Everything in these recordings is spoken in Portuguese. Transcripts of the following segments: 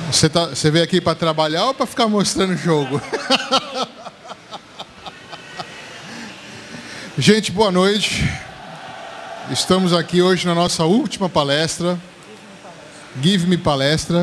Você veio aqui para trabalhar ou para ficar mostrando o jogo? Gente, boa noite. Estamos aqui hoje na nossa última palestra. Give Me Palestra.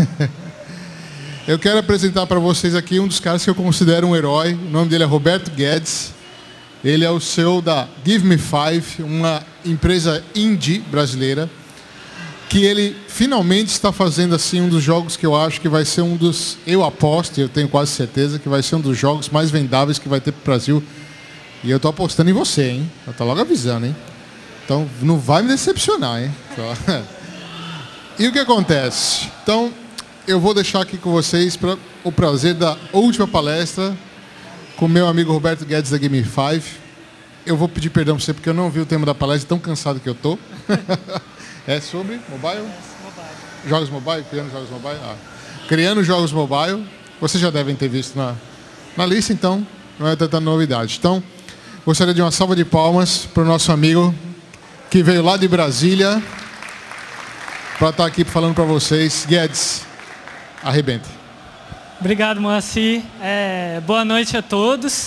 Eu quero apresentar para vocês aqui um dos caras que eu considero um herói. O nome dele é Roberto Guedes. Ele é o CEO da Give Me Five, uma empresa indie brasileira, que ele finalmente está fazendo assim um dos jogos que eu acho que vai ser um dos, eu aposto, eu tenho quase certeza que vai ser um dos jogos mais vendáveis que vai ter para o Brasil. E eu estou apostando em você, hein? Eu estou logo avisando, hein? Então não vai me decepcionar, hein? E o que acontece? Então eu vou deixar aqui com vocês o prazer da última palestra com meu amigo Roberto Guedes da Give Me Five. Eu vou pedir perdão para você porque eu não vi o tema da palestra, tão cansado que eu estou. É sobre mobile? Mobile. Jogos mobile? Criando jogos mobile? Criando jogos mobile. Vocês já devem ter visto na lista, então não é tanta novidade. Então, gostaria de uma salva de palmas para o nosso amigo que veio lá de Brasília para estar aqui falando para vocês. Guedes, arrebenta. Obrigado, Moacir. Boa noite a todos.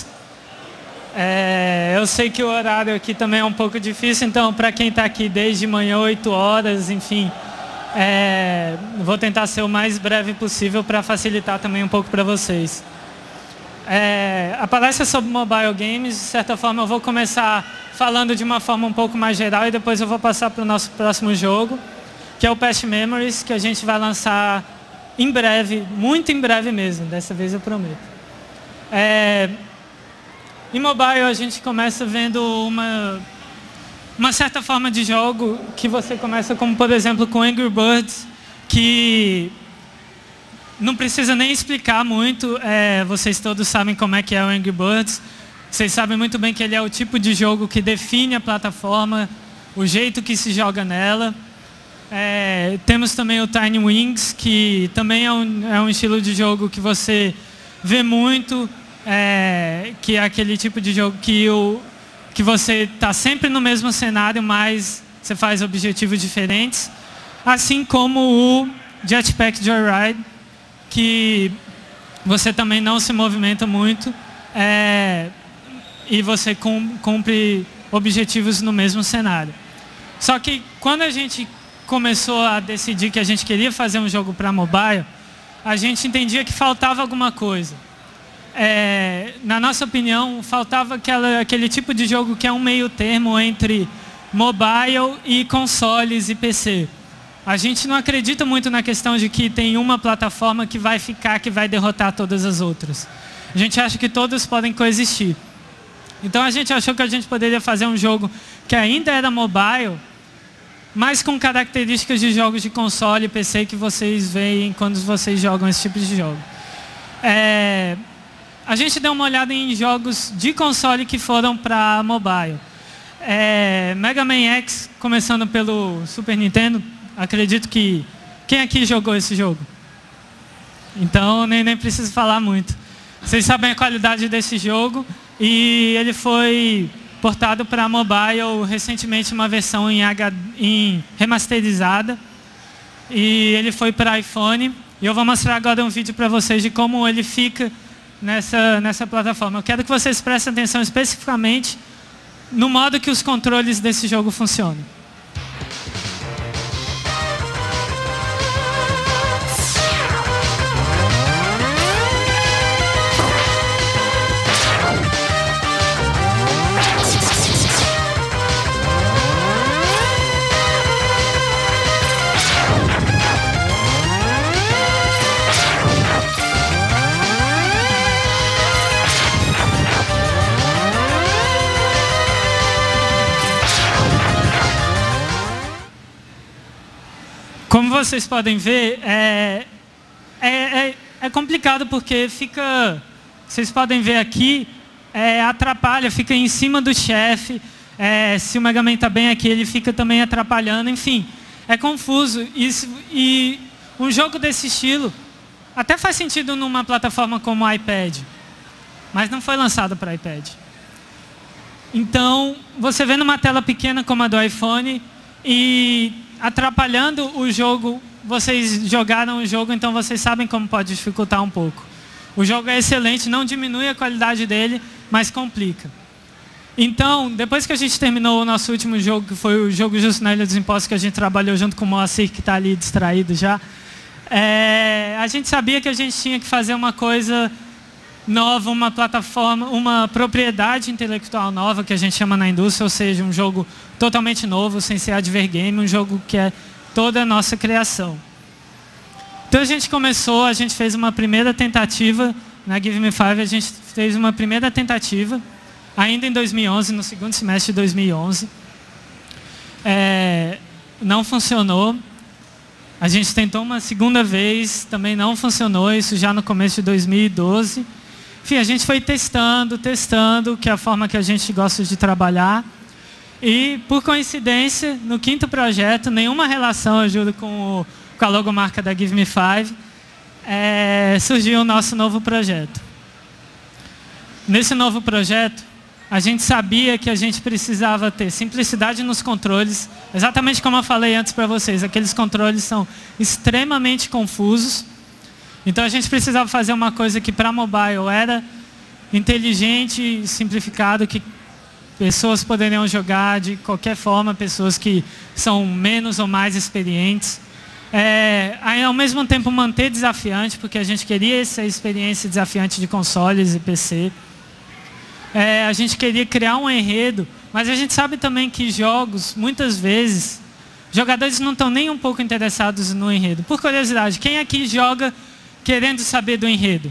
Eu sei que o horário aqui também é um pouco difícil, então para quem está aqui desde manhã, 8 horas, enfim, vou tentar ser o mais breve possível para facilitar também um pouco para vocês. A palestra é sobre mobile games, de certa forma eu vou começar falando de uma forma um pouco mais geral e depois eu vou passar para o nosso próximo jogo, que é o Past Memories, que a gente vai lançar em breve, muito em breve mesmo, dessa vez eu prometo. Em mobile a gente começa vendo uma certa forma de jogo que você começa como, por exemplo, com Angry Birds, que não precisa nem explicar muito, vocês todos sabem como é que é o Angry Birds, vocês sabem muito bem que ele é o tipo de jogo que define a plataforma, o jeito que se joga nela. Temos também o Tiny Wings, que também é um estilo de jogo que você vê muito, que é aquele tipo de jogo que você está sempre no mesmo cenário, mas você faz objetivos diferentes. Assim como o Jetpack Joyride, que você também não se movimenta muito e você cumpre objetivos no mesmo cenário. Só que quando a gente começou a decidir que a gente queria fazer um jogo para mobile, a gente entendia que faltava alguma coisa. Na nossa opinião, faltava aquele tipo de jogo que é um meio termo entre mobile e consoles e PC. A gente não acredita muito na questão de que tem uma plataforma que vai derrotar todas as outras. A gente acha que todas podem coexistir. Então a gente achou que a gente poderia fazer um jogo que ainda era mobile, mas com características de jogos de console e PC que vocês veem quando vocês jogam esse tipo de jogo. A gente deu uma olhada em jogos de console que foram para mobile. Mega Man X, começando pelo Super Nintendo. Acredito que... Quem aqui jogou esse jogo? Então, nem preciso falar muito. Vocês sabem a qualidade desse jogo. E ele foi portado para mobile recentemente, uma versão em remasterizada. E ele foi para iPhone. E eu vou mostrar agora um vídeo para vocês de como ele fica nessa plataforma. Eu quero que vocês prestem atenção especificamente no modo que os controles desse jogo funcionam. Como vocês podem ver, é complicado porque fica... Vocês podem ver aqui, atrapalha, fica em cima do chefe. Se o Mega Man está bem aqui, ele fica também atrapalhando. Enfim, é confuso. E um jogo desse estilo até faz sentido numa plataforma como o iPad, mas não foi lançado para iPad. Então, você vê numa tela pequena como a do iPhone e atrapalhando o jogo. Vocês jogaram o jogo, então vocês sabem como pode dificultar um pouco. O jogo é excelente, não diminui a qualidade dele, mas complica. Então, depois que a gente terminou o nosso último jogo, que foi o jogo Justo na Ilha dos Impostos, que a gente trabalhou junto com o Moacir, que está ali distraído já, a gente sabia que a gente tinha que fazer uma coisa nova, uma plataforma, uma propriedade intelectual nova, que a gente chama na indústria, ou seja, um jogo totalmente novo, sem ser advergame, um jogo que é toda a nossa criação. Então a gente fez uma primeira tentativa, na Give Me Five a gente fez uma primeira tentativa, ainda em 2011, no segundo semestre de 2011. Não funcionou. A gente tentou uma segunda vez, também não funcionou, isso já no começo de 2012. Enfim, a gente foi testando, que é a forma que a gente gosta de trabalhar. E, por coincidência, no quinto projeto, nenhuma relação, eu juro, com a logomarca da Give Me Five, surgiu o nosso novo projeto. Nesse novo projeto, a gente sabia que a gente precisava ter simplicidade nos controles, exatamente como eu falei antes para vocês, aqueles controles são extremamente confusos. Então a gente precisava fazer uma coisa que para mobile era inteligente, simplificado, que pessoas poderiam jogar de qualquer forma, pessoas que são menos ou mais experientes. Ao mesmo tempo manter desafiante, porque a gente queria essa experiência desafiante de consoles e PC. A gente queria criar um enredo, mas a gente sabe também que jogos, muitas vezes, jogadores não estão nem um pouco interessados no enredo. Por curiosidade, quem aqui joga querendo saber do enredo?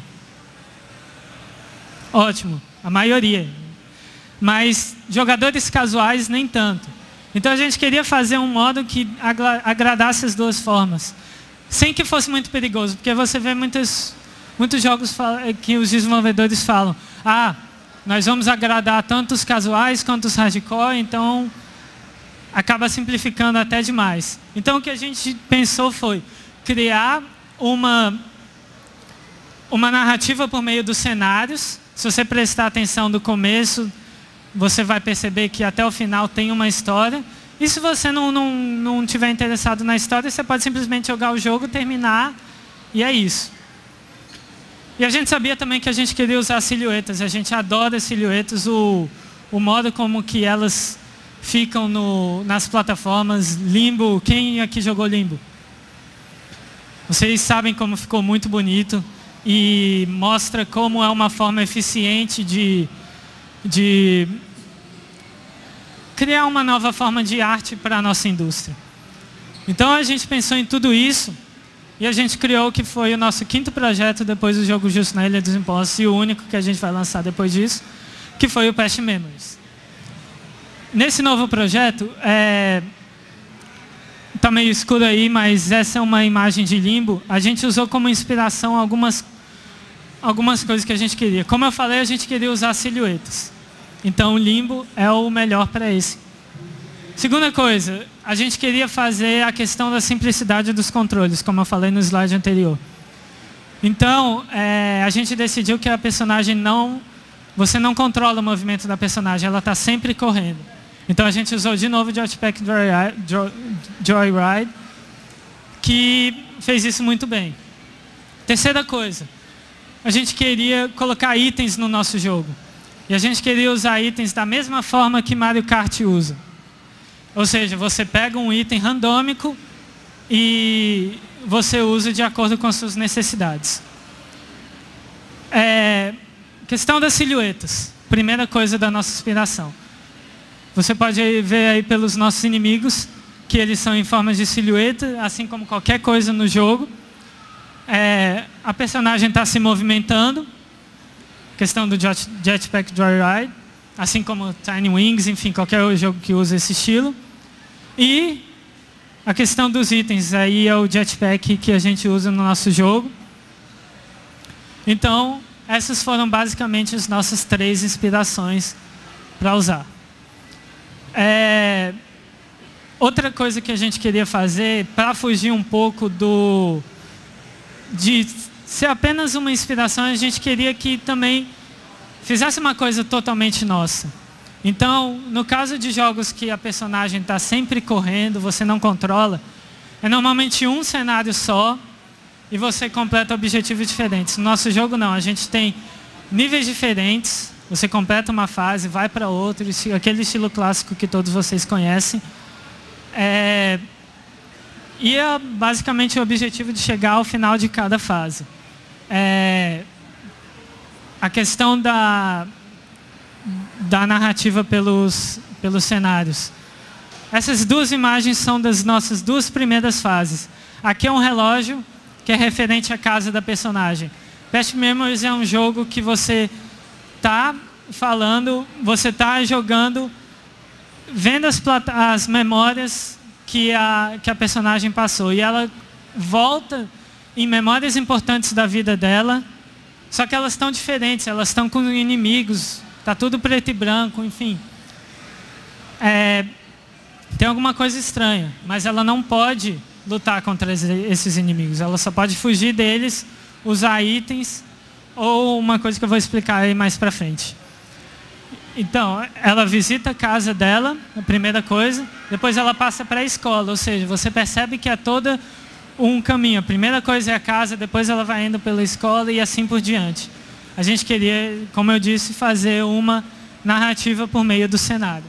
Ótimo, a maioria. Mas jogadores casuais nem tanto. Então a gente queria fazer um modo que agradasse as duas formas, sem que fosse muito perigoso, porque você vê muitos jogos que os desenvolvedores falam: nós vamos agradar tanto os casuais quanto os hardcore, então acaba simplificando até demais. Então o que a gente pensou foi criar uma narrativa por meio dos cenários. Se você prestar atenção do começo, você vai perceber que até o final tem uma história. E se você não tiver interessado na história, você pode simplesmente jogar o jogo, terminar, e é isso. E a gente sabia também que a gente queria usar silhuetas. A gente adora silhuetas, o modo como que elas ficam nas plataformas. Limbo, quem aqui jogou Limbo? Vocês sabem como ficou muito bonito e mostra como é uma forma eficiente de criar uma nova forma de arte para a nossa indústria. Então a gente pensou em tudo isso e a gente criou o que foi o nosso quinto projeto depois do jogo Justo na Ilha dos Impostos, e o único que a gente vai lançar depois disso, que foi o Past Memories. Nesse novo projeto, está meio escuro aí, mas essa é uma imagem de Limbo. A gente usou como inspiração algumas coisas que a gente queria. Como eu falei, a gente queria usar silhuetas. Então o Limbo é o melhor para esse. Segunda coisa, a gente queria fazer a questão da simplicidade dos controles, como eu falei no slide anterior. Então, a gente decidiu que a personagem você não controla o movimento da personagem, ela está sempre correndo. Então a gente usou de novo o Jetpack Joyride, que fez isso muito bem. Terceira coisa, a gente queria colocar itens no nosso jogo. E a gente queria usar itens da mesma forma que Mario Kart usa. Ou seja, você pega um item randômico e você usa de acordo com as suas necessidades. Questão das silhuetas. Primeira coisa da nossa inspiração. Você pode ver aí pelos nossos inimigos que eles são em formas de silhueta, assim como qualquer coisa no jogo. A personagem está se movimentando. Questão do Jetpack Joyride, assim como Tiny Wings, enfim, qualquer jogo que use esse estilo. E a questão dos itens, aí é o Jetpack que a gente usa no nosso jogo. Então, essas foram basicamente as nossas 3 inspirações para usar. Outra coisa que a gente queria fazer, para fugir um pouco de ser apenas uma inspiração, a gente queria que também fizesse uma coisa totalmente nossa. Então, no caso de jogos que a personagem está sempre correndo, você não controla, é normalmente um cenário só e você completa objetivos diferentes. No nosso jogo não, a gente tem níveis diferentes, você completa uma fase, vai para outra, aquele estilo clássico que todos vocês conhecem. E é basicamente o objetivo de chegar ao final de cada fase. A questão da narrativa pelos cenários. Essas duas imagens são das nossas duas primeiras fases. Aqui é um relógio que é referente à casa da personagem. Past Memories é um jogo que você está falando, você está jogando, vendo as memórias que a personagem passou. E ela volta em memórias importantes da vida dela, só que elas estão diferentes, elas estão com inimigos, está tudo preto e branco, enfim. Tem alguma coisa estranha, mas ela não pode lutar contra esses inimigos, ela só pode fugir deles, usar itens, ou uma coisa que eu vou explicar aí mais pra frente. Então, ela visita a casa dela, a primeira coisa, depois ela passa para a escola, ou seja, você percebe que é todo um caminho. A primeira coisa é a casa, depois ela vai indo pela escola e assim por diante. A gente queria, como eu disse, fazer uma narrativa por meio do cenário.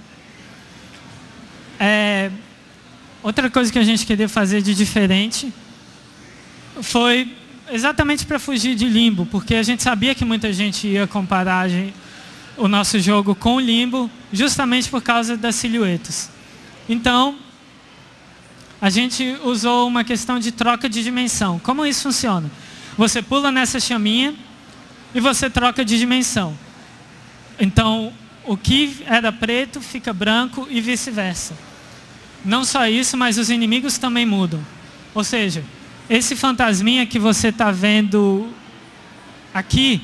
Outra coisa que a gente queria fazer de diferente foi exatamente para fugir de Limbo, porque a gente sabia que muita gente ia comparar o nosso jogo com o Limbo, justamente por causa das silhuetas. Então, a gente usou uma questão de troca de dimensão. Como isso funciona? Você pula nessa chaminha e você troca de dimensão. Então, o que era preto fica branco e vice-versa. Não só isso, mas os inimigos também mudam. Ou seja, esse fantasminha que você está vendo aqui,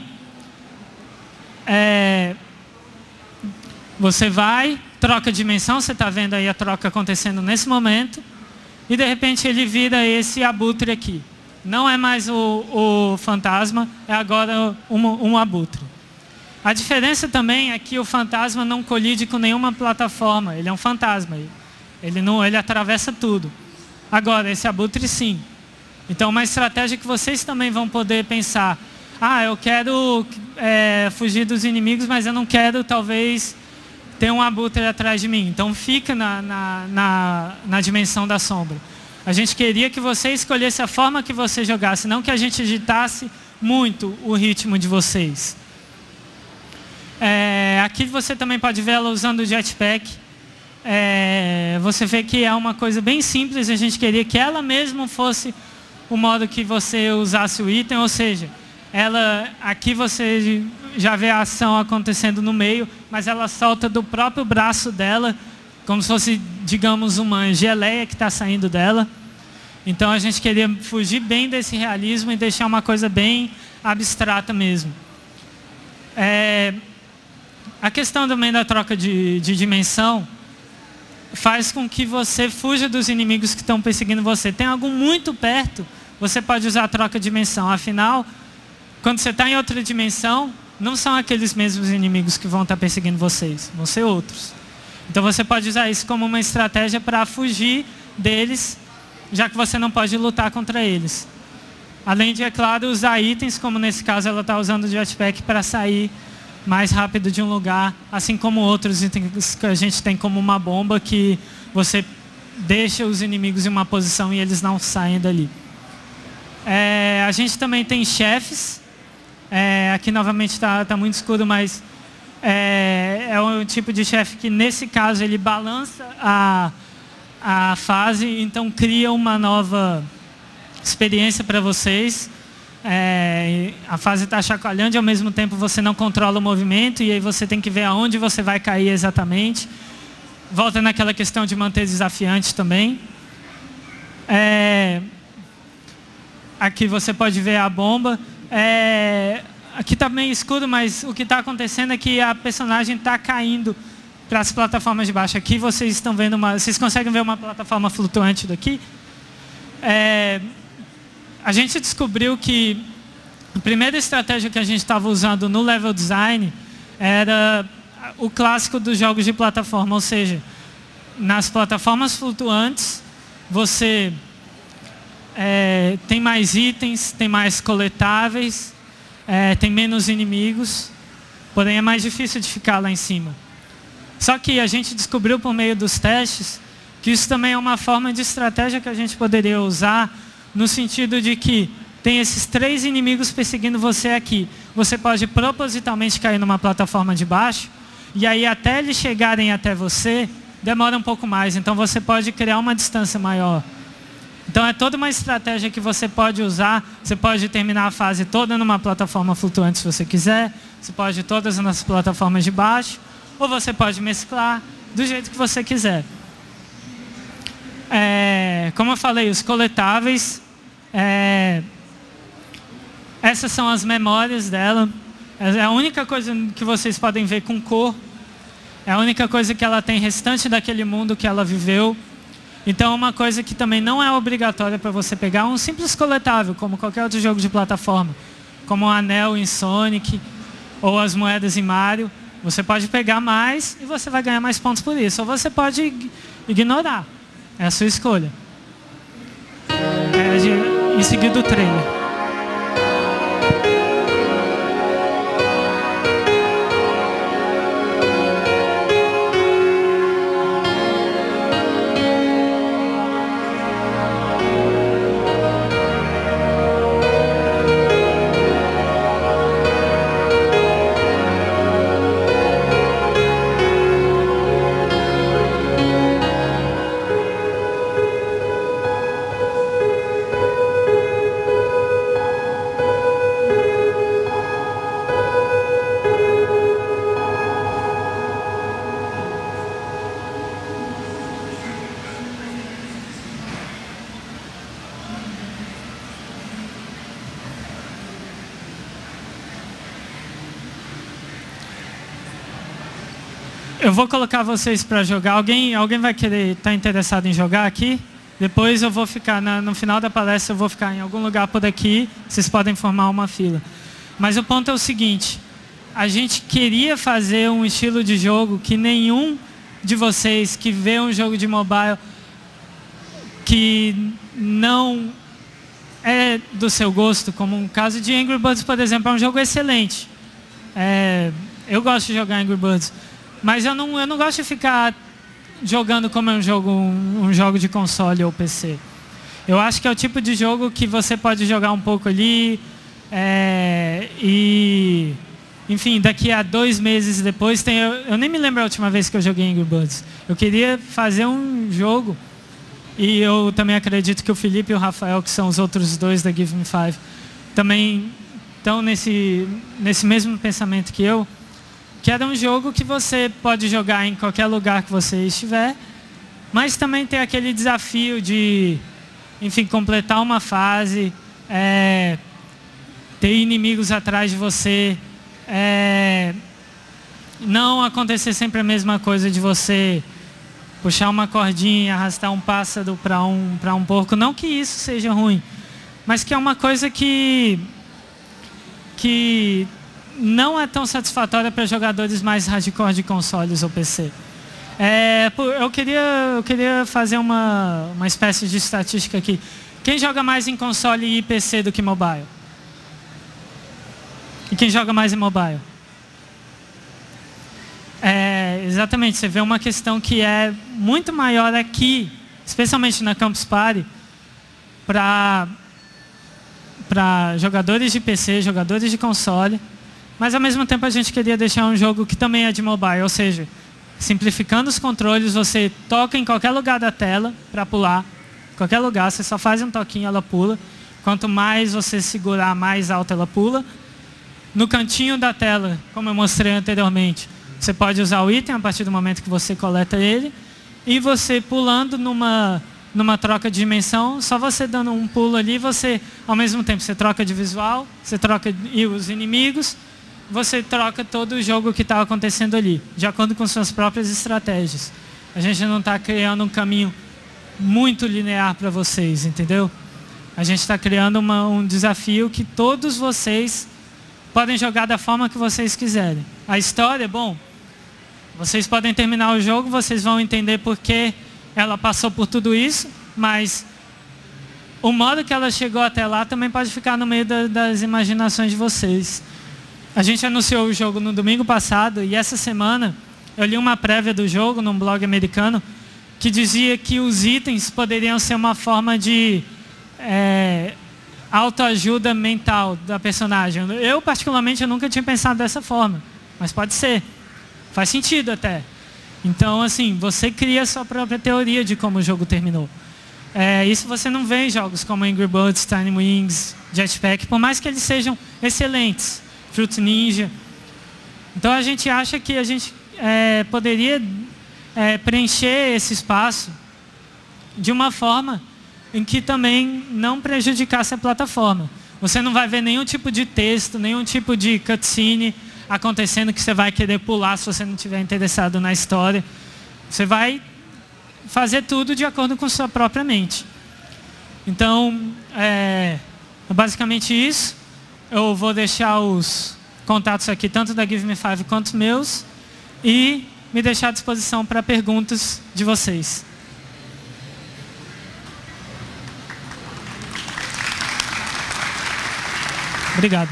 você vai, troca de dimensão, você está vendo aí a troca acontecendo nesse momento, e de repente ele vira esse abutre aqui. Não é mais o fantasma, é agora um abutre. A diferença também é que o fantasma não colide com nenhuma plataforma, ele é um fantasma. Ele atravessa tudo. Agora, esse abutre sim. Então, uma estratégia que vocês também vão poder pensar. Eu quero fugir dos inimigos, mas eu não quero, talvez, ter um abutre atrás de mim. Então, fica na dimensão da sombra. A gente queria que você escolhesse a forma que você jogasse, não que a gente agitasse muito o ritmo de vocês. Aqui você também pode ver ela usando o jetpack. Você vê que é uma coisa bem simples, a gente queria que ela mesma fosse o modo que você usasse o item, ou seja, aqui você já vê a ação acontecendo no meio, mas ela solta do próprio braço dela, como se fosse, digamos, uma geleia que está saindo dela. Então a gente queria fugir bem desse realismo e deixar uma coisa bem abstrata mesmo. A questão também da troca de dimensão faz com que você fuja dos inimigos que estão perseguindo você. Tem algo muito perto, você pode usar a troca de dimensão. Afinal, quando você está em outra dimensão, não são aqueles mesmos inimigos que vão estar perseguindo vocês, vão ser outros. Então você pode usar isso como uma estratégia para fugir deles, já que você não pode lutar contra eles. Além de, é claro, usar itens, como nesse caso ela está usando o jetpack para sair mais rápido de um lugar, assim como outros itens que a gente tem, como uma bomba que você deixa os inimigos em uma posição e eles não saem dali. A gente também tem chefes. Aqui novamente está muito escuro, mas é um tipo de chefe que nesse caso ele balança a fase, então cria uma nova experiência para vocês. A fase está chacoalhando e ao mesmo tempo você não controla o movimento e aí você tem que ver aonde você vai cair exatamente. Volta naquela questão de manter desafiante também. Aqui você pode ver a bomba. Aqui está meio escuro, mas o que está acontecendo é que a personagem está caindo para as plataformas de baixo. Aqui vocês estão vendo vocês conseguem ver uma plataforma flutuante daqui? A gente descobriu que a primeira estratégia que a gente estava usando no level design era o clássico dos jogos de plataforma, ou seja, nas plataformas flutuantes, você tem mais itens, tem mais coletáveis, tem menos inimigos, porém é mais difícil de ficar lá em cima. Só que a gente descobriu por meio dos testes que isso também é uma forma de estratégia que a gente poderia usar, no sentido de que tem esses 3 inimigos perseguindo você aqui. Você pode propositalmente cair numa plataforma de baixo, e aí até eles chegarem até você, demora um pouco mais. Então você pode criar uma distância maior. Então é toda uma estratégia que você pode usar. Você pode terminar a fase toda numa plataforma flutuante se você quiser. Você pode ir todas nas plataformas de baixo. Ou você pode mesclar do jeito que você quiser. Como eu falei, os coletáveis, essas são as memórias dela. É a única coisa que vocês podem ver com cor. É a única coisa que ela tem restante daquele mundo que ela viveu. Então, uma coisa que também não é obrigatória para você pegar, um simples coletável, como qualquer outro jogo de plataforma, como o anel em Sonic, ou as moedas em Mario. Você pode pegar mais e você vai ganhar mais pontos por isso. Ou você pode ignorar. É a sua escolha. Em seguida o trailer. Eu vou colocar vocês para jogar. Alguém vai querer estar interessado em jogar aqui? Depois eu vou ficar, no final da palestra eu vou ficar em algum lugar por aqui. Vocês podem formar uma fila. Mas o ponto é o seguinte. A gente queria fazer um estilo de jogo que nenhum de vocês que vê um jogo de mobile que não é do seu gosto, como um caso de Angry Birds, por exemplo, é um jogo excelente. Eu gosto de jogar Angry Birds. Mas eu não gosto de ficar jogando como é um jogo de console ou PC. Eu acho que é o tipo de jogo que você pode jogar um pouco ali e, enfim, daqui a 2 meses depois eu nem me lembro a última vez que eu joguei Angry Birds. Eu queria fazer um jogo e eu também acredito que o Felipe e o Rafael, que são os outros 2 da Give Me 5, também estão nesse mesmo pensamento que eu. Que era um jogo que você pode jogar em qualquer lugar que você estiver, mas também tem aquele desafio de, enfim, completar uma fase, ter inimigos atrás de você, não acontecer sempre a mesma coisa de você puxar uma cordinha, arrastar um pássaro para um porco. Não que isso seja ruim, mas que é uma coisa que não é tão satisfatória para jogadores mais hardcore de consoles ou PC. Eu queria fazer uma espécie de estatística aqui. Quem joga mais em console e PC do que mobile? E quem joga mais em mobile? Exatamente, você vê uma questão que é muito maior aqui, especialmente na Campus Party, para jogadores de PC, jogadores de console. Mas ao mesmo tempo a gente queria deixar um jogo que também é de mobile, ou seja, simplificando os controles, você toca em qualquer lugar da tela para pular, qualquer lugar, você só faz um toquinho, ela pula. Quanto mais você segurar, mais alto ela pula. No cantinho da tela, como eu mostrei anteriormente, você pode usar o item a partir do momento que você coleta ele, e você pulando numa troca de dimensão, só você dando um pulo ali, você, ao mesmo tempo, você troca de visual, você troca os inimigos, você troca todo o jogo que está acontecendo ali, de acordo com suas próprias estratégias. A gente não está criando um caminho muito linear para vocês, entendeu? A gente está criando um desafio que todos vocês podem jogar da forma que vocês quiserem. A história, bom, Vocês podem terminar o jogo, vocês vão entender por que ela passou por tudo isso, mas o modo que ela chegou até lá também pode ficar no meio das imaginações de vocês. A gente anunciou o jogo no domingo passado e essa semana eu li uma prévia do jogo num blog americano que dizia que os itens poderiam ser uma forma de autoajuda mental da personagem. Eu, particularmente, eu nunca tinha pensado dessa forma, mas pode ser. Faz sentido até. Então, assim, você cria a sua própria teoria de como o jogo terminou. Isso você não vê em jogos como Angry Birds, Tiny Wings, Jetpack, por mais que eles sejam excelentes. Fruit Ninja. Então, a gente acha que a gente poderia preencher esse espaço de uma forma em que também não prejudicasse a plataforma. Você não vai ver nenhum tipo de texto, nenhum tipo de cutscene acontecendo que você vai querer pular se você não estiver interessado na história. Você vai fazer tudo de acordo com sua própria mente. Então, é basicamente isso. Eu vou deixar os contatos aqui, tanto da Give Me Five quanto os meus, e me deixar à disposição para perguntas de vocês. Obrigado.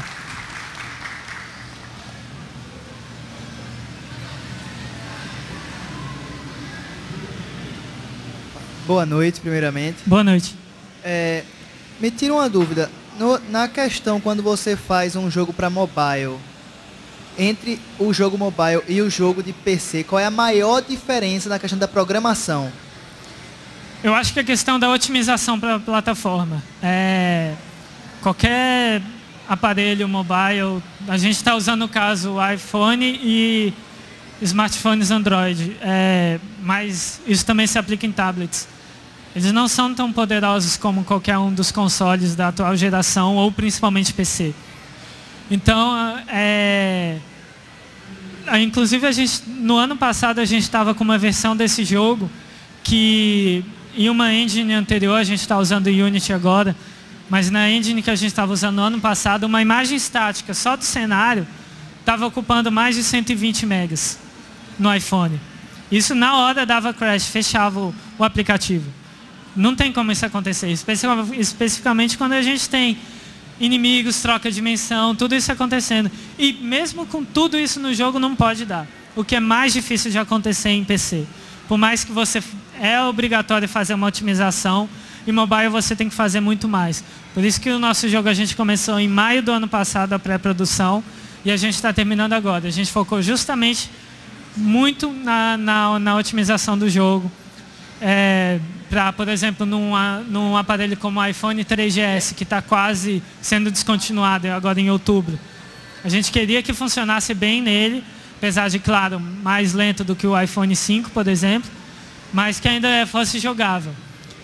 Boa noite, primeiramente. Boa noite. Me tira uma dúvida. Na questão, quando você faz um jogo para mobile, entre o jogo mobile e o jogo de PC, qual é a maior diferença na questão da programação? Eu acho que a questão da otimização para a plataforma. Qualquer aparelho mobile, a gente está usando no caso o iPhone e smartphones Android, mas isso também se aplica em tablets. Eles não são tão poderosos como qualquer um dos consoles da atual geração, ou principalmente PC. Então, inclusive no ano passado a gente estava com uma versão desse jogo que em uma engine anterior, a gente está usando o Unity agora, mas na engine que a gente estava usando no ano passado, uma imagem estática só do cenário estava ocupando mais de 120 megas no iPhone. Isso na hora dava crash, fechava o aplicativo. Não tem como isso acontecer, especificamente quando a gente tem inimigos, troca de dimensão, tudo isso acontecendo. E mesmo com tudo isso no jogo não pode dar. O que é mais difícil de acontecer em PC. Por mais que você é obrigatório fazer uma otimização, em mobile você tem que fazer muito mais. Por isso que o nosso jogo a gente começou em maio do ano passado a pré-produção e a gente está terminando agora. A gente focou justamente muito na otimização do jogo. Para, por exemplo, num aparelho como o iPhone 3GS, que está quase sendo descontinuado agora em outubro. A gente queria que funcionasse bem nele, apesar de, claro, mais lento do que o iPhone 5, por exemplo, mas que ainda fosse jogável.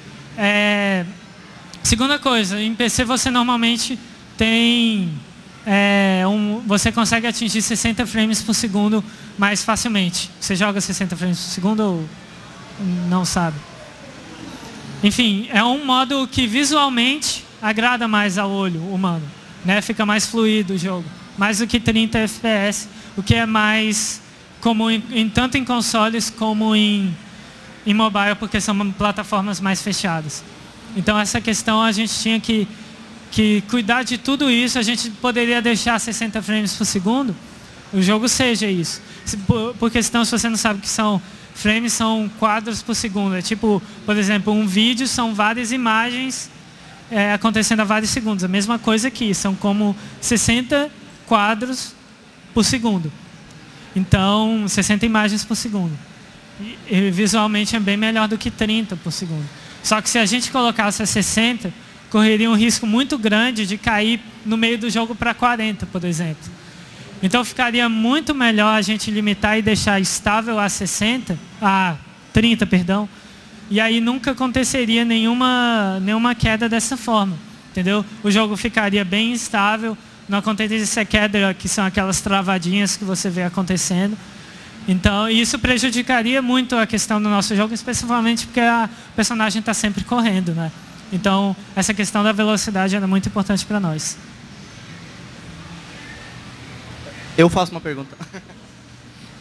Segunda coisa, em PC você normalmente tem... você consegue atingir 60 frames por segundo mais facilmente. Você joga 60 frames por segundo ou não sabe? Enfim, é um modo que visualmente agrada mais ao olho humano, né? Fica mais fluido o jogo, mais do que 30 FPS, o que é mais comum tanto em consoles como em mobile, porque são plataformas mais fechadas. Então essa questão a gente tinha que cuidar de tudo isso. A gente poderia deixar 60 frames por segundo, o jogo seja isso. Por questão, se você não sabe o que são frames, são quadros por segundo. É tipo, por exemplo, um vídeo são várias imagens acontecendo a vários segundos. A mesma coisa aqui, são como 60 quadros por segundo. Então, 60 imagens por segundo. E visualmente é bem melhor do que 30 por segundo. Só que se a gente colocasse a 60, correria um risco muito grande de cair no meio do jogo para 40, por exemplo. Então ficaria muito melhor a gente limitar e deixar estável a 30, perdão. E aí nunca aconteceria nenhuma queda dessa forma, entendeu? O jogo ficaria bem estável, não aconteceria essa queda, que são aquelas travadinhas que você vê acontecendo. Então isso prejudicaria muito a questão do nosso jogo, especificamente porque a personagem está sempre correndo, né? Então essa questão da velocidade era muito importante para nós. Eu faço uma pergunta.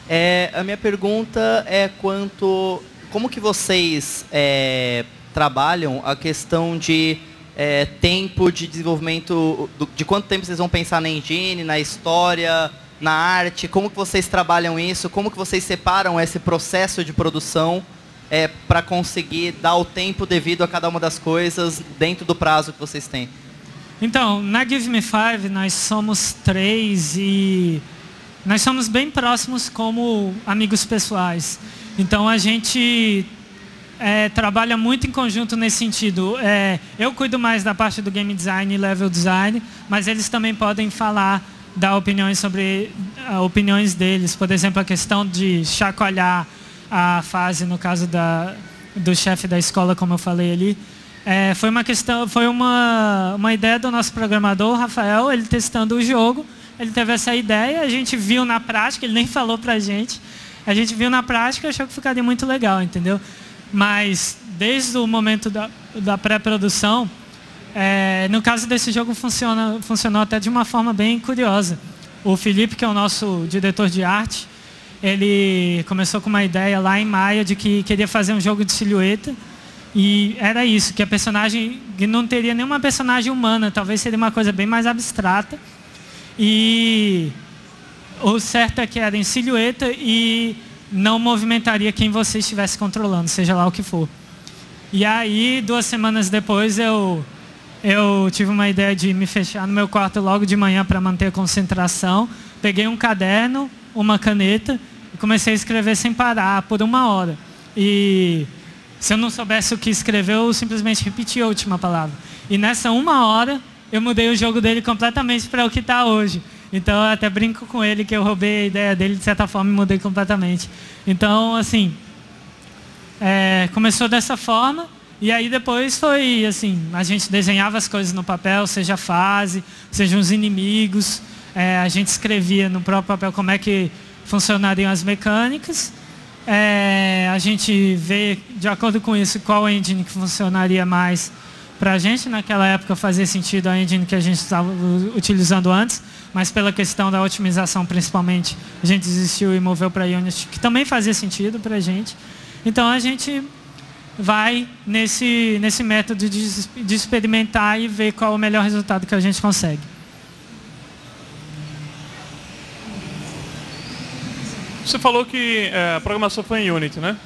A minha pergunta é como que vocês trabalham a questão de tempo de desenvolvimento, de quanto tempo vocês vão pensar na engine, na história, na arte, como que vocês trabalham isso, como que vocês separam esse processo de produção para conseguir dar o tempo devido a cada uma das coisas dentro do prazo que vocês têm? Então, na Give Me Five, nós somos 3 e nós somos bem próximos como amigos pessoais. Então, a gente trabalha muito em conjunto nesse sentido. Eu cuido mais da parte do game design e level design, mas eles também podem falar, dar opiniões sobre opiniões deles. Por exemplo, a questão de chacoalhar a fase, no caso do chefe da escola, como eu falei ali. Foi uma ideia do nosso programador, Rafael, ele testando o jogo. Ele teve essa ideia, a gente viu na prática, ele nem falou pra gente. A gente viu na prática e achou que ficaria muito legal, entendeu? Mas desde o momento da pré-produção, no caso desse jogo funcionou até de uma forma bem curiosa. O Felipe, que é o nosso diretor de arte, ele começou com uma ideia lá em maio de que queria fazer um jogo de silhueta. E era isso, que a personagem que não teria nenhuma personagem humana, talvez seria uma coisa bem mais abstrata. E o certo é que era em silhueta e não movimentaria quem você estivesse controlando, seja lá o que for. E aí, 2 semanas depois, eu tive uma ideia de me fechar no meu quarto logo de manhã para manter a concentração. Peguei um caderno, uma caneta e comecei a escrever sem parar por 1 hora. E se eu não soubesse o que escrever, eu simplesmente repetia a última palavra. E nessa 1 hora, eu mudei o jogo dele completamente para o que está hoje. Então, eu até brinco com ele que eu roubei a ideia dele, de certa forma, e mudei completamente. Então, assim, começou dessa forma. E aí depois foi, assim, a gente desenhava as coisas no papel, seja a fase, seja os inimigos. A gente escrevia no próprio papel como é que funcionariam as mecânicas. A gente vê, de acordo com isso, qual engine que funcionaria mais para a gente. Naquela época fazia sentido a engine que a gente estava utilizando antes, mas pela questão da otimização principalmente, a gente desistiu e moveu para Unity, que também fazia sentido para a gente. Então a gente vai nesse método de experimentar e ver qual é o melhor resultado que a gente consegue. Você falou que a programação foi em Unity, né?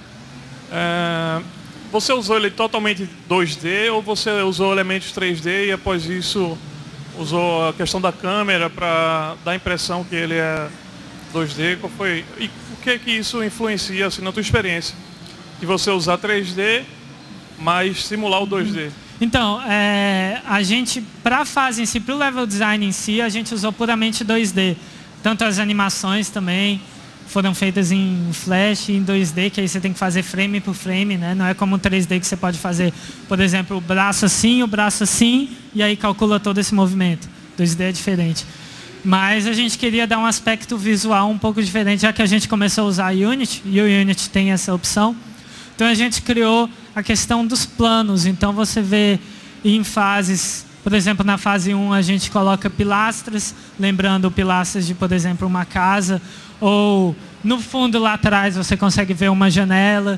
Você usou ele totalmente 2D ou você usou elementos 3D e após isso usou a questão da câmera para dar a impressão que ele é 2D? Qual foi? E o que é que isso influencia assim, na tua experiência? De você usar 3D, mas simular o 2D? Então, a gente, para a fase em si, para o level design em si, a gente usou puramente 2D. Tanto as animações também foram feitas em Flash e em 2D, que aí você tem que fazer frame por frame, né? Não é como o 3D que você pode fazer, por exemplo, o braço assim, e aí calcula todo esse movimento. 2D é diferente. Mas a gente queria dar um aspecto visual um pouco diferente, já que a gente começou a usar Unity, e o Unity tem essa opção. Então a gente criou a questão dos planos. Então você vê em fases, por exemplo, na fase 1 a gente coloca pilastras, lembrando pilastras de, por exemplo, uma casa, ou no fundo lá atrás você consegue ver uma janela.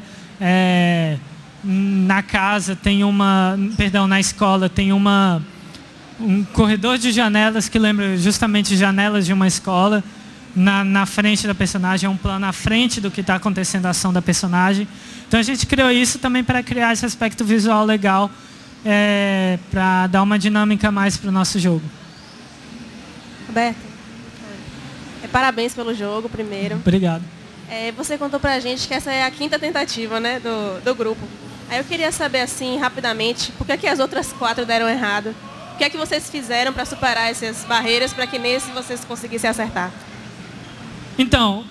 Na casa tem na escola tem um corredor de janelas que lembra justamente janelas de uma escola. Na frente da personagem, é um plano à frente do que está acontecendo a ação da personagem. Então a gente criou isso também para criar esse aspecto visual legal, para dar uma dinâmica a mais para o nosso jogo. Roberto, parabéns pelo jogo, primeiro. Obrigado. Você contou pra gente que essa é a 5ª tentativa, né, do grupo. Aí eu queria saber, assim, rapidamente, por que as outras 4 deram errado? O que é que vocês fizeram para superar essas barreiras, para que nesse vocês conseguissem acertar? Então,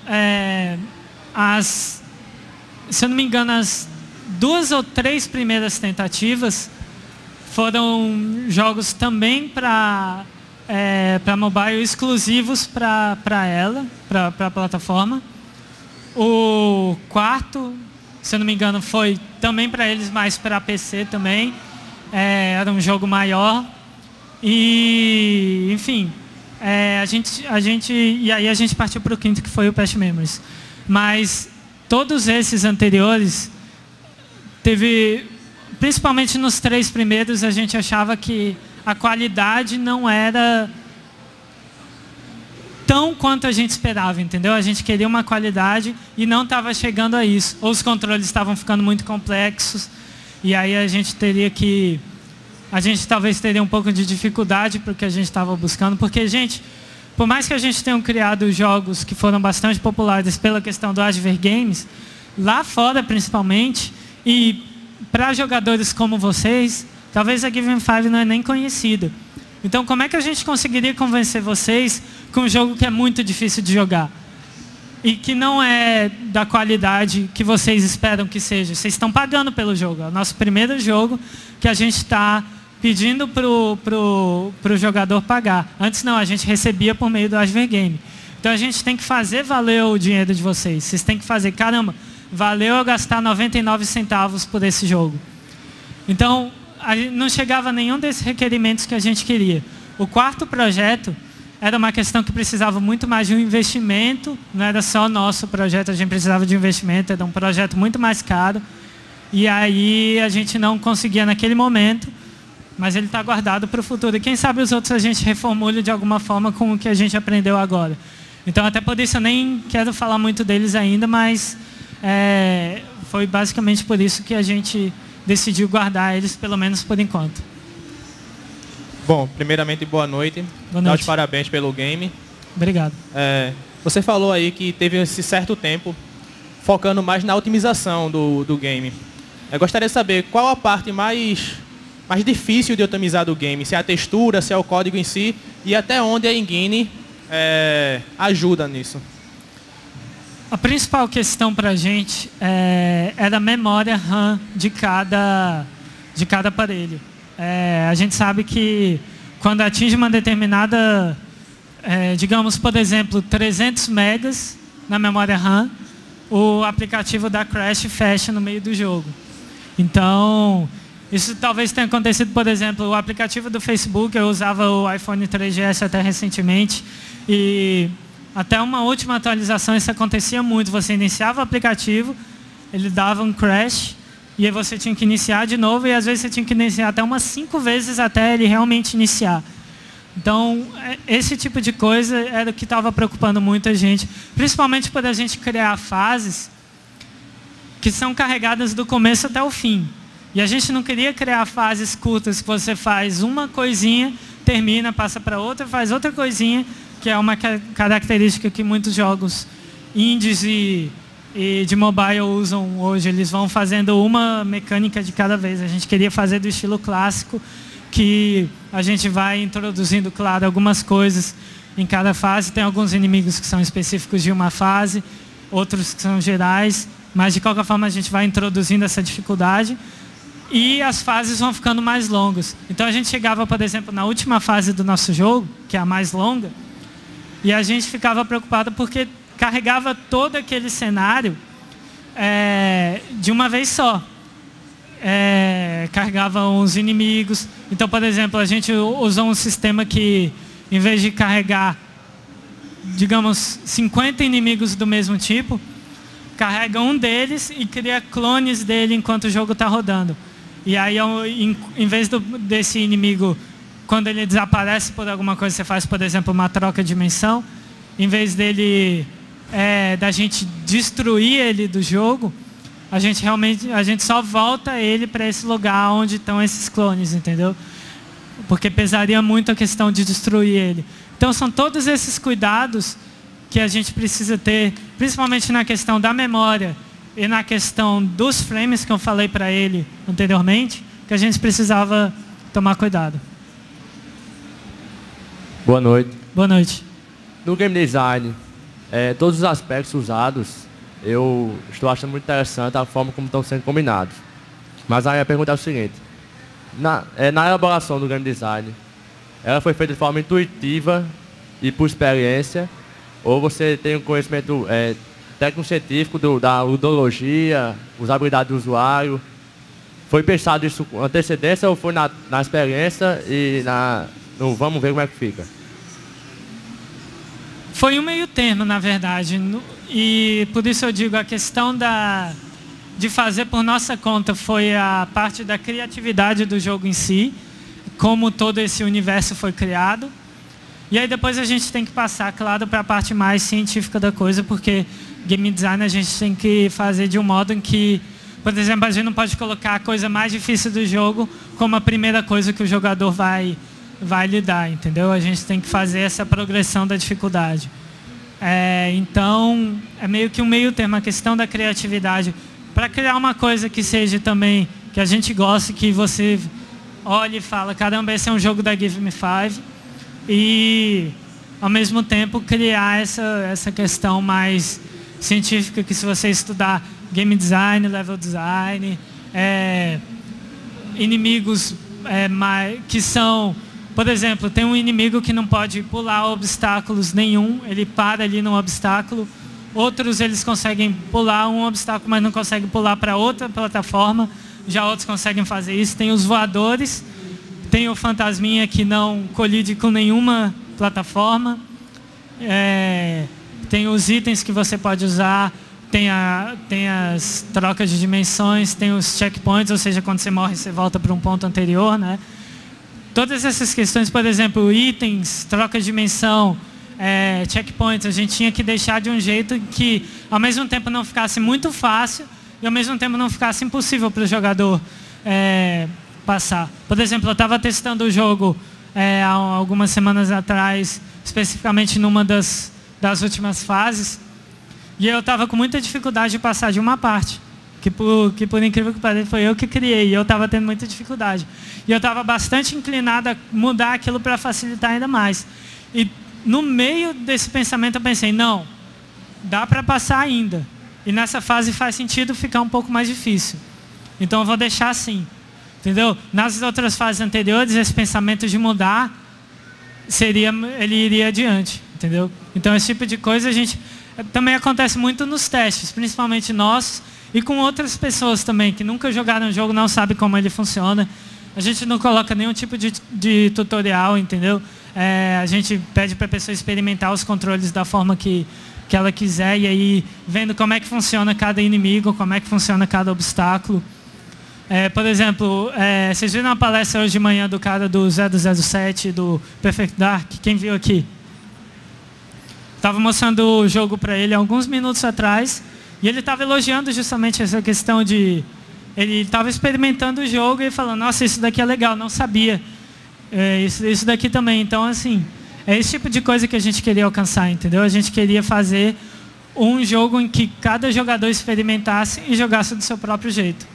se eu não me engano, as 2 ou 3 primeiras tentativas foram jogos também para mobile, exclusivos para a plataforma. O 4, se eu não me engano, foi também para eles, mas para PC também. Era um jogo maior. E, enfim, e aí a gente partiu para o 5º, que foi o Past Memories. mas todos esses anteriores, principalmente nos 3 primeiros, a gente achava que a qualidade não era tão quanto a gente esperava, entendeu? A gente queria uma qualidade e não estava chegando a isso. Ou os controles estavam ficando muito complexos, e aí a gente talvez teria um pouco de dificuldade para o que a gente estava buscando, porque, gente, por mais que a gente tenha criado jogos que foram bastante populares pela questão do Adver Games, lá fora principalmente, e para jogadores como vocês, talvez a Given 5 não é nem conhecida. Então, como é que a gente conseguiria convencer vocês com um jogo que é muito difícil de jogar? E que não é da qualidade que vocês esperam que seja. Vocês estão pagando pelo jogo. É o nosso primeiro jogo que a gente está pedindo pro jogador pagar. Antes não, a gente recebia por meio do Adver Game. Então, a gente tem que fazer valer o dinheiro de vocês. Vocês têm que fazer, caramba, valeu eu gastar 99 centavos por esse jogo. Então, não chegava a nenhum desses requerimentos que a gente queria. O 4º projeto era uma questão que precisava muito mais de um investimento, não era só nosso projeto, a gente precisava de um investimento, era um projeto muito mais caro, e aí a gente não conseguia naquele momento, mas ele está guardado para o futuro. E quem sabe os outros a gente reformule de alguma forma com o que a gente aprendeu agora. Então, até por isso eu nem quero falar muito deles ainda, mas foi basicamente por isso que a gente decidiu guardar eles, pelo menos por enquanto. Bom, primeiramente, boa noite. Boa noite. Dá os parabéns pelo game. Obrigado. Você falou aí que teve esse certo tempo focando mais na otimização do game. Eu gostaria de saber qual a parte mais difícil de otimizar do game, se é a textura, se é o código em si, e até onde a engine ajuda nisso. A principal questão para a gente era a memória RAM de cada aparelho. A gente sabe que quando atinge uma determinada, digamos, por exemplo, 300 megas na memória RAM, o aplicativo da crash fecha no meio do jogo. Então, isso talvez tenha acontecido, por exemplo, o aplicativo do Facebook, eu usava o iPhone 3GS até recentemente, e até uma última atualização isso acontecia muito. Você iniciava o aplicativo, ele dava um crash, e aí você tinha que iniciar de novo, e às vezes você tinha que iniciar até umas 5 vezes até ele realmente iniciar. Então, esse tipo de coisa era o que estava preocupando muita gente, principalmente por a gente criar fases que são carregadas do começo até o fim. E a gente não queria criar fases curtas que você faz uma coisinha, termina, passa para outra, faz outra coisinha, que é uma característica que muitos jogos indies e de mobile usam hoje. Eles vão fazendo uma mecânica de cada vez. A gente queria fazer do estilo clássico, que a gente vai introduzindo, claro, algumas coisas em cada fase. Tem alguns inimigos que são específicos de uma fase, outros que são gerais, mas de qualquer forma a gente vai introduzindo essa dificuldade. E as fases vão ficando mais longas. Então a gente chegava, por exemplo, na última fase do nosso jogo, que é a mais longa, e a gente ficava preocupado porque carregava todo aquele cenário de uma vez só. Carregava uns inimigos. Então, por exemplo, a gente usou um sistema que, em vez de carregar, digamos, 50 inimigos do mesmo tipo, carrega um deles e cria clones dele enquanto o jogo está rodando. E aí, em vez desse inimigo, quando ele desaparece por alguma coisa, você faz, por exemplo, uma troca de dimensão, em vez dele, da gente destruir ele do jogo, a gente só volta ele para esse lugar onde estão esses clones, entendeu? Porque pesaria muito a questão de destruir ele. Então, são todos esses cuidados que a gente precisa ter, principalmente na questão da memória e na questão dos frames que eu falei para ele anteriormente, que a gente precisava tomar cuidado. Boa noite. Boa noite. No game design, todos os aspectos usados, eu estou achando muito interessante a forma como estão sendo combinados. Mas aí a pergunta é o seguinte: na elaboração do game design, ela foi feita de forma intuitiva e por experiência, ou você tem um conhecimento técnico-científico da ludologia, usabilidade do usuário? Foi pensado isso com antecedência ou foi na experiência e no vamos ver como é que fica? Foi um meio termo, na verdade. E por isso eu digo, a questão de fazer por nossa conta foi a parte da criatividade do jogo em si, como todo esse universo foi criado. E aí depois a gente tem que passar, claro, para a parte mais científica da coisa, porque game design a gente tem que fazer de um modo em que, por exemplo, a gente não pode colocar a coisa mais difícil do jogo como a primeira coisa que o jogador vai lidar, entendeu? A gente tem que fazer essa progressão da dificuldade. Então, é meio que um meio termo, a questão da criatividade, para criar uma coisa que seja também, que a gente goste, que você olhe e fala, caramba, esse é um jogo da Give Me 5, e ao mesmo tempo criar essa questão mais científica, que se você estudar game design, level design, inimigos que são, por exemplo, tem um inimigo que não pode pular obstáculos nenhum, ele para ali no obstáculo. Outros eles conseguem pular um obstáculo, mas não conseguem pular para outra plataforma. Já outros conseguem fazer isso. Tem os voadores, tem o fantasminha que não colide com nenhuma plataforma. Tem os itens que você pode usar, tem as trocas de dimensões, tem os checkpoints, ou seja, quando você morre você volta para um ponto anterior, né? Todas essas questões, por exemplo, itens, troca de dimensão, checkpoints, a gente tinha que deixar de um jeito que ao mesmo tempo não ficasse muito fácil e ao mesmo tempo não ficasse impossível para o jogador passar. Por exemplo, eu estava testando o jogo há algumas semanas atrás, especificamente numa das últimas fases, e eu estava com muita dificuldade de passar de uma parte, que por incrível que pareça foi eu que criei, e eu estava tendo muita dificuldade. E eu estava bastante inclinado a mudar aquilo para facilitar ainda mais. E no meio desse pensamento eu pensei, não, dá para passar ainda. E nessa fase faz sentido ficar um pouco mais difícil. Então eu vou deixar assim. Entendeu? Nas outras fases anteriores, esse pensamento de mudar, ele iria adiante. Entendeu? Então esse tipo de coisa também acontece muito nos testes, principalmente nossos, e com outras pessoas também, que nunca jogaram o jogo, não sabem como ele funciona. A gente não coloca nenhum tipo de tutorial, entendeu? A gente pede para a pessoa experimentar os controles da forma que ela quiser, e aí vendo como é que funciona cada inimigo, como é que funciona cada obstáculo. Por exemplo, vocês viram a palestra hoje de manhã do cara do 007, do Perfect Dark? Quem viu aqui? Estava mostrando o jogo para ele alguns minutos atrás, e ele estava elogiando justamente essa questão de... Ele estava experimentando o jogo e falando, nossa, isso daqui é legal, não sabia. Isso daqui também. Então, assim, é esse tipo de coisa que a gente queria alcançar, entendeu? A gente queria fazer um jogo em que cada jogador experimentasse e jogasse do seu próprio jeito.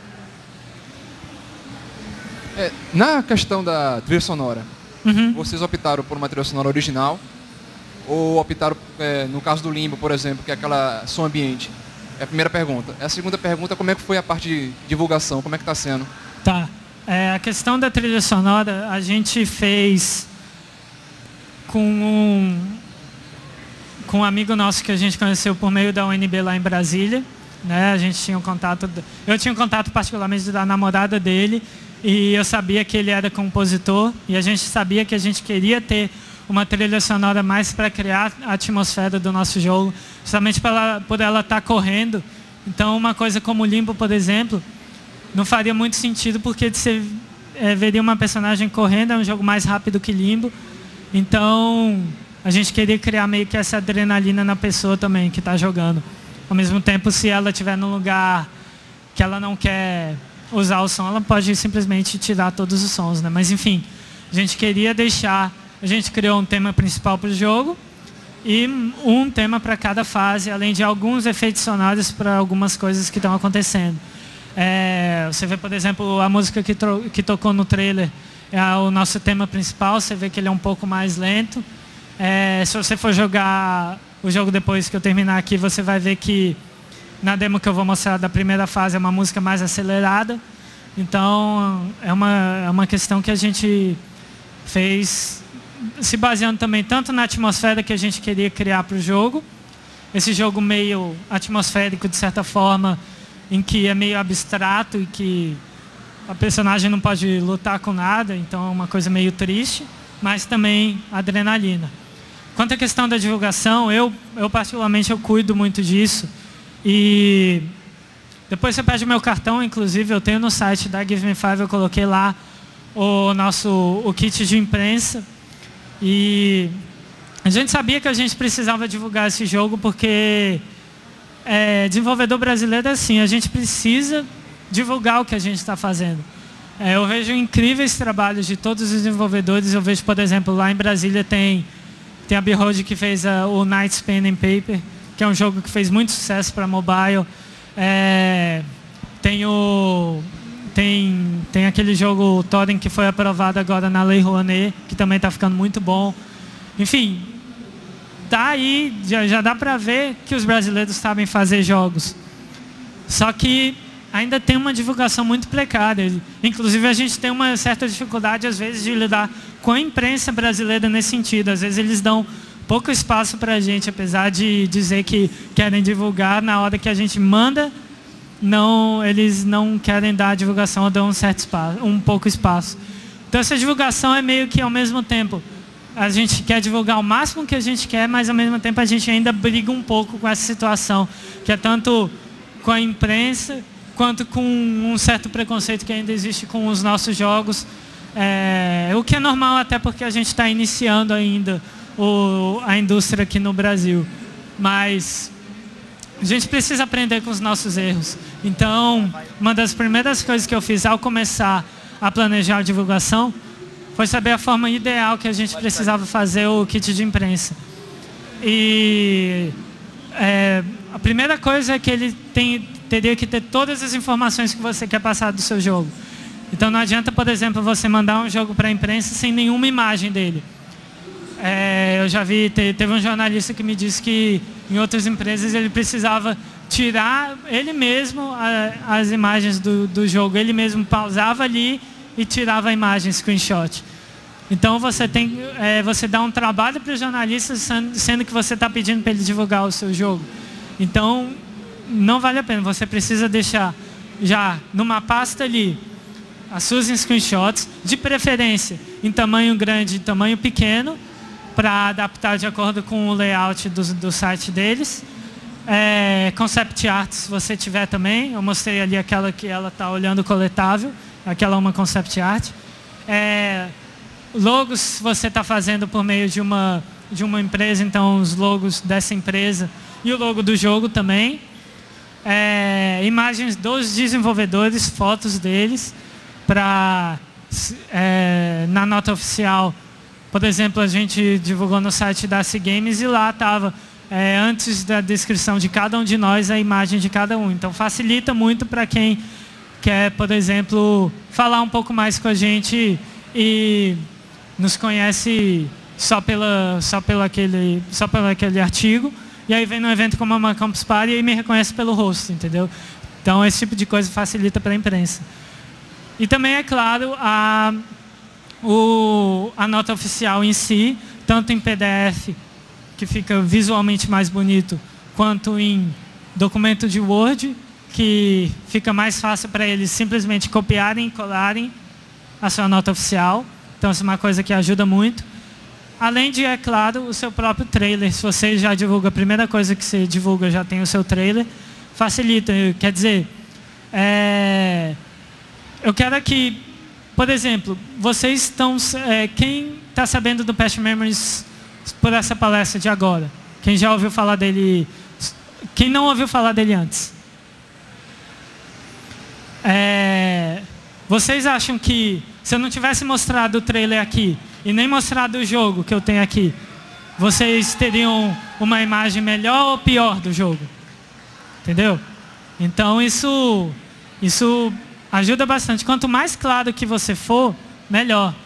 Na questão da trilha sonora, vocês optaram por uma trilha sonora original ou optaram, no caso do Limbo, por exemplo, que é aquela som ambiente? É a primeira pergunta. A segunda pergunta, como é que foi a parte de divulgação? Como é que está sendo? Tá. A questão da trilha sonora, a gente fez com um amigo nosso que a gente conheceu por meio da UNB lá em Brasília. Né? A gente tinha um contato... Eu tinha um contato particularmente da namorada dele, e eu sabia que ele era compositor, e a gente sabia que a gente queria ter uma trilha sonora mais para criar a atmosfera do nosso jogo, justamente por ela estar correndo. Então, uma coisa como o Limbo, por exemplo, não faria muito sentido, porque você veria uma personagem correndo, é um jogo mais rápido que Limbo. Então, a gente queria criar meio que essa adrenalina na pessoa também, que está jogando. Ao mesmo tempo, se ela estiver num lugar que ela não quer usar o som, ela pode simplesmente tirar todos os sons, né? Mas, enfim, a gente queria deixar... A gente criou um tema principal para o jogo e um tema para cada fase, além de alguns efeitos sonoros para algumas coisas que estão acontecendo. Você vê, por exemplo, a música que tocou no trailer é o nosso tema principal, você vê que ele é um pouco mais lento. Se você for jogar o jogo depois que eu terminar aqui, você vai ver que na demo que eu vou mostrar da primeira fase é uma música mais acelerada. Então, é uma questão que a gente fez se baseando também tanto na atmosfera que a gente queria criar para o jogo, esse jogo meio atmosférico de certa forma, em que é meio abstrato e que a personagem não pode lutar com nada, então é uma coisa meio triste, mas também adrenalina. quanto à questão da divulgação, eu particularmente eu cuido muito disso. E depois você pede o meu cartão, inclusive eu tenho no site da Give Me 5, eu coloquei lá o kit de imprensa. E a gente sabia que a gente precisava divulgar esse jogo porque desenvolvedor brasileiro é assim, a gente precisa divulgar o que a gente está fazendo. Eu vejo incríveis trabalhos de todos os desenvolvedores. Eu vejo, por exemplo, lá em Brasília tem a Behold que fez o Knight's Pen and Paper, que é um jogo que fez muito sucesso para mobile. Tem aquele jogo Torrent que foi aprovado agora na Lei Rouanet, que também está ficando muito bom. Enfim, daí já dá para ver que os brasileiros sabem fazer jogos. Só que ainda tem uma divulgação muito precária. Inclusive, a gente tem uma certa dificuldade, às vezes, de lidar com a imprensa brasileira nesse sentido. Às vezes, eles dão pouco espaço para a gente, apesar de dizer que querem divulgar. Na hora que a gente manda, eles não querem dar a divulgação ou dão um pouco espaço. Então, essa divulgação é meio que, ao mesmo tempo, a gente quer divulgar o máximo que a gente quer, mas, ao mesmo tempo, a gente ainda briga um pouco com essa situação, que é tanto com a imprensa, quanto com um certo preconceito que ainda existe com os nossos jogos. O que é normal, até porque a gente está iniciando ainda a indústria aqui no Brasil. Mas a gente precisa aprender com os nossos erros. Então, uma das primeiras coisas que eu fiz ao começar a planejar a divulgação foi saber a forma ideal que a gente precisava fazer o kit de imprensa. E a primeira coisa é que ele teria que ter todas as informações que você quer passar do seu jogo. Então não adianta, por exemplo, você mandar um jogo para a imprensa sem nenhuma imagem dele. Eu já vi, teve um jornalista que me disse que em outras empresas ele precisava tirar ele mesmo as imagens do jogo. Ele mesmo pausava ali e tirava a imagem, screenshot. Então você dá um trabalho para o jornalista, sendo que você está pedindo para ele divulgar o seu jogo. Então não vale a pena, você precisa deixar já numa pasta ali as suas screenshots, de preferência em tamanho grande e tamanho pequeno, para adaptar de acordo com o layout do site deles. Concept art, se você tiver também, eu mostrei ali aquela que ela está olhando o coletável, aquela é uma concept art. Logos, se você está fazendo por meio de uma empresa, então os logos dessa empresa e o logo do jogo também. Imagens dos desenvolvedores, fotos deles, para na nota oficial. Por exemplo, a gente divulgou no site da AC Games e lá estava, antes da descrição de cada um de nós, a imagem de cada um. Então facilita muito para quem quer, por exemplo, falar um pouco mais com a gente e nos conhece só pelo aquele artigo. E aí vem num evento como uma Campus Party e me reconhece pelo rosto, entendeu? Então esse tipo de coisa facilita para a imprensa. E também, é claro, a nota oficial em si, tanto em PDF, que fica visualmente mais bonito, quanto em documento de Word, que fica mais fácil para eles simplesmente copiarem e colarem a sua nota oficial. Então isso é uma coisa que ajuda muito. Além de, é claro, o seu próprio trailer. Se você já divulga, a primeira coisa que você divulga já tem o seu trailer, facilita. Quer dizer, eu quero que, por exemplo, vocês estão... quem está sabendo do Patch Memories por essa palestra de agora? Quem já ouviu falar dele? Quem não ouviu falar dele antes? Vocês acham que, se eu não tivesse mostrado o trailer aqui, e nem mostrado o jogo que eu tenho aqui, vocês teriam uma imagem melhor ou pior do jogo? Entendeu? Então isso ajuda bastante. Quanto mais claro que você for, melhor.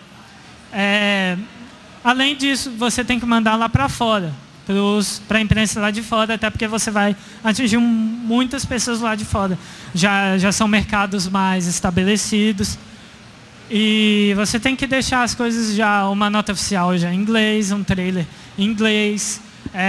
Além disso, você tem que mandar lá para fora, para a imprensa lá de fora, até porque você vai atingir muitas pessoas lá de fora. Já são mercados mais estabelecidos. E você tem que deixar as coisas já, uma nota oficial já em inglês, um trailer em inglês.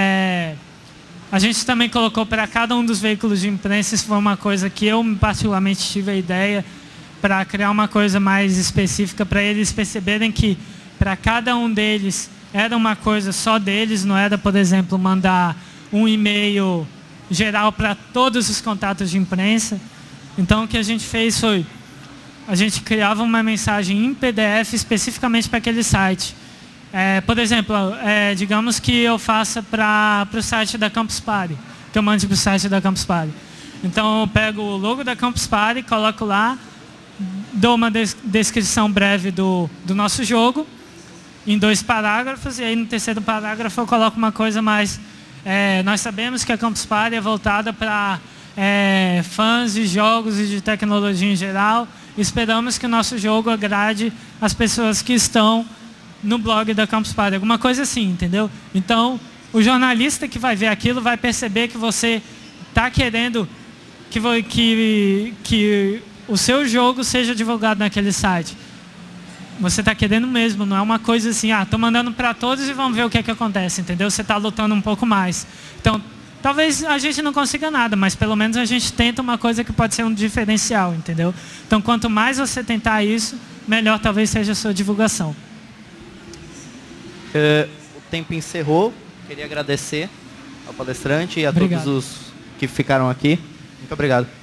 A gente também colocou para cada um dos veículos de imprensa, isso foi uma coisa que eu particularmente tive a ideia, para criar uma coisa mais específica, para eles perceberem que para cada um deles era uma coisa só deles, não era, por exemplo, mandar um e-mail geral para todos os contatos de imprensa. Então, o que a gente fez foi, a gente criava uma mensagem em PDF especificamente para aquele site. Por exemplo, digamos que eu faça para o site da Campus Party, que eu mande para o site da Campus Party. Então, eu pego o logo da Campus Party, coloco lá, dou uma descrição breve do nosso jogo, em 2 parágrafos, e aí no 3º parágrafo eu coloco uma coisa mais... nós sabemos que a Campus Party é voltada para fãs de jogos e de tecnologia em geral. Esperamos que o nosso jogo agrade as pessoas que estão no blog da Campus Party. Alguma coisa assim, entendeu? Então, o jornalista que vai ver aquilo vai perceber que você está querendo que o seu jogo seja divulgado naquele site. Você está querendo mesmo, não é uma coisa assim, estou mandando para todos e vamos ver o que é que acontece, entendeu? Você está lutando um pouco mais. Então, talvez a gente não consiga nada, mas pelo menos a gente tenta uma coisa que pode ser um diferencial, entendeu? Então, quanto mais você tentar isso, melhor talvez seja a sua divulgação. O tempo encerrou. Queria agradecer ao palestrante e a Obrigado. todos os que ficaram aqui. Muito obrigado.